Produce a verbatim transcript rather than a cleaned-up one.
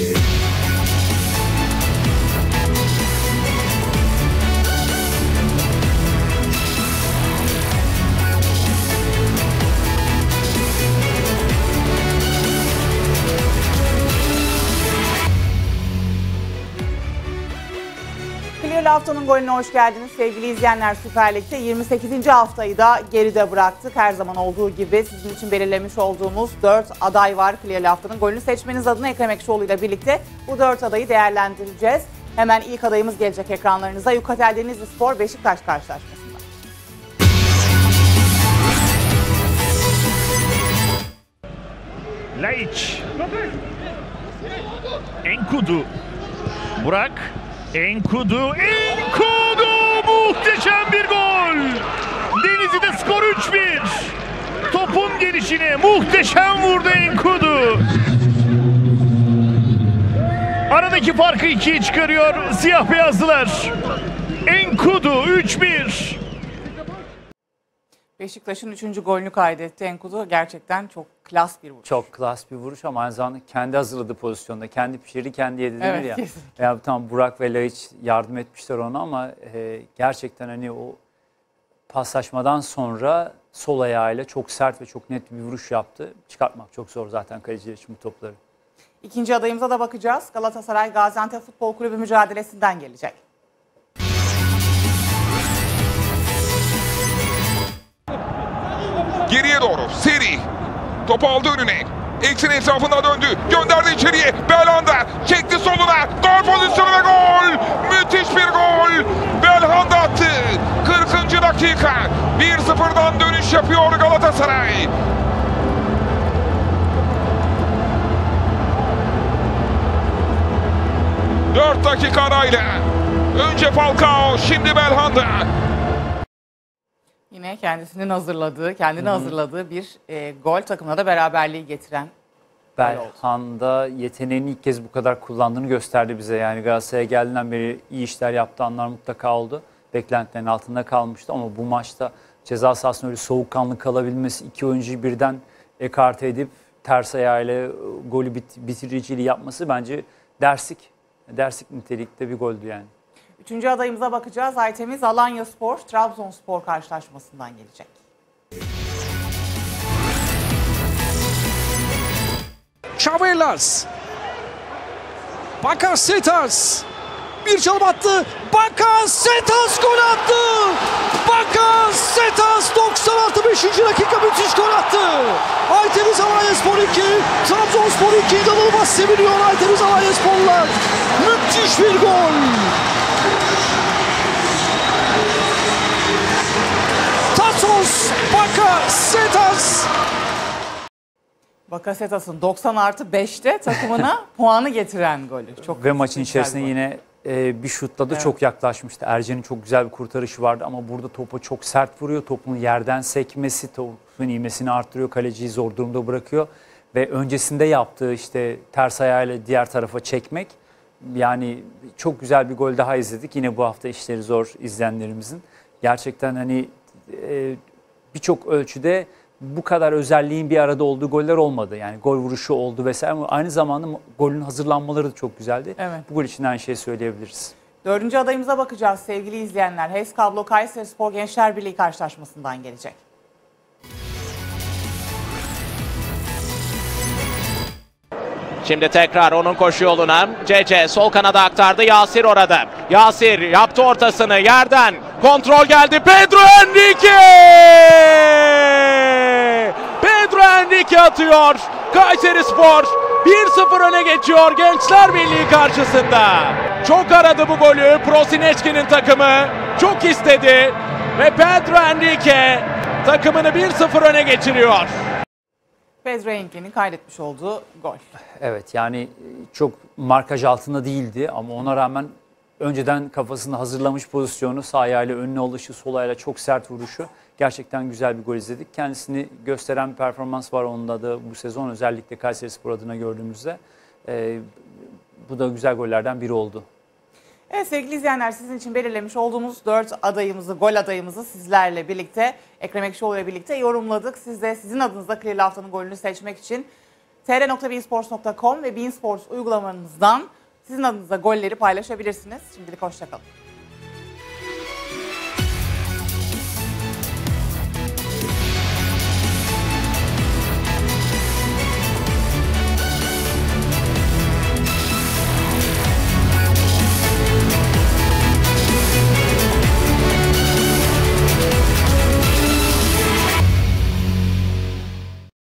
Haftanın golüne hoş geldiniz sevgili izleyenler. Süper Lig'de yirmi sekizinci haftayı da geride bıraktık. Her zaman olduğu gibi sizin için belirlemiş olduğumuz dört aday var. Clearly haftanın golünü seçmeniz adına Ekrem Ekşioğlu ile birlikte bu dört adayı değerlendireceğiz. Hemen ilk adayımız gelecek ekranlarınıza. Yukatel Denizlispor Beşiktaş karşılaşmasında. Laiç, Enkudu, Burak, Enkudu, Enkudu muhteşem bir gol. Denizli'de skor üç bir. Topun gelişine muhteşem vurdu Enkudu. Aradaki farkı ikiye çıkarıyor siyah beyazlılar. Enkudu üç bir. Beşiktaş'ın üçüncü golünü kaydetti Enkudu. Gerçekten çok klas bir vuruş. Çok klas bir vuruş ama aynı zamanda kendi hazırladığı pozisyonda. Kendi pişirdi, kendi yedi denir evet, ya. Kesinlikle. Ya tamam Burak ve Laiç yardım etmişler ona ama e, gerçekten hani o paslaşmadan sonra sol ayağıyla çok sert ve çok net bir vuruş yaptı. Çıkartmak çok zor zaten kaleciler için bu topları. İkinci adayımıza da bakacağız. Galatasaray Gaziantep Futbol Kulübü mücadelesinden gelecek. Geriye doğru seri. Topu aldı önüne. Eksin etrafında döndü. Gönderdi içeriye. Belhanda çekti soluna. Gol pozisyonu ve gol. Müthiş bir gol. Belhanda attı. kırkıncı dakika. bir sıfırdan dönüş yapıyor Galatasaray. dört dakika arayla. Önce Falcao, şimdi Belhanda. Yine kendisinin hazırladığı, kendini Hı-hı. hazırladığı bir e, gol takımına da beraberliği getiren. Belhanda yeteneğini ilk kez bu kadar kullandığını gösterdi bize. Yani Galatasaray'a geldiğinden beri iyi işler yaptığı anlar mutlaka oldu. Beklentilerin altında kalmıştı ama bu maçta ceza sahasında öyle soğukkanlı kalabilmesi, iki oyuncuyu birden ekarte edip ters ayağıyla golü bit- bitiriciliği yapması bence derslik. Derslik nitelikte bir goldü yani. Üçüncü adayımıza bakacağız. Aytemiz Alanyaspor, Trabzonspor karşılaşmasından gelecek. Çavelas. Bakasetas. Bir çalım attı. Bakasetas gol attı. Bakasetas doksan artı beşinci dakika müthiş gol attı. Aytemiz Alanyaspor iki, Trabzonspor iki. İnanılmaz seviniyor Aytemiz Alanyasporlar. Müthiş bir gol. Tasos Bakasetas. Bakasetas'ın doksan artı beşte takımına puanı getiren golü. Çok ve maçın içerisinde yine e, bir şutla da evet. çok yaklaşmıştı. Ercan'ın çok güzel bir kurtarışı vardı ama burada topa çok sert vuruyor. Topun yerden sekmesi, topun ivmesini arttırıyor. Kaleciyi zor durumda bırakıyor. Ve öncesinde yaptığı işte ters ayağıyla diğer tarafa çekmek. Yani çok güzel bir gol daha izledik. Yine bu hafta işleri zor izleyenlerimizin. Gerçekten hani e, birçok ölçüde bu kadar özelliğin bir arada olduğu goller olmadı. Yani gol vuruşu oldu vesaire ama aynı zamanda golün hazırlanmaları da çok güzeldi. Evet. Bu gol için aynı şeyi söyleyebiliriz. Dördüncü adayımıza bakacağız sevgili izleyenler. H E S Kablo Kayserispor Gençler Birliği karşılaşmasından gelecek. Şimdi tekrar onun koşu yoluna. Cece sol kanada aktardı. Yasir orada. Yasir yaptı ortasını yerden. Kontrol geldi. Pedro Henrique! Pedro Henrique atıyor. Kayserispor bir sıfır öne geçiyor Gençler Birliği karşısında. Çok aradı bu golü. Prosineçki'nin takımı. Çok istedi. Ve Pedro Henrique takımını bir sıfır öne geçiriyor. Pedro Henrique'nin kaydetmiş olduğu gol. Evet yani çok markaj altında değildi ama ona rağmen önceden kafasında hazırlamış pozisyonu sağ ayağıyla önüne alışı, sol ayağıyla çok sert vuruşu. Gerçekten güzel bir gol izledik. Kendisini gösteren bir performans var onda da bu sezon özellikle Kayserispor adına gördüğümüzde. Ee, bu da güzel gollerden biri oldu. Evet sevgili izleyenler sizin için belirlemiş olduğumuz dört adayımızı, gol adayımızı sizlerle birlikte, Ekrem Ekşioğlu ile birlikte yorumladık. Siz de sizin adınıza Clearly haftanın golünü seçmek için t r nokta beansports nokta com ve beansports uygulamanızdan sizin adınıza golleri paylaşabilirsiniz. Şimdilik hoşçakalın.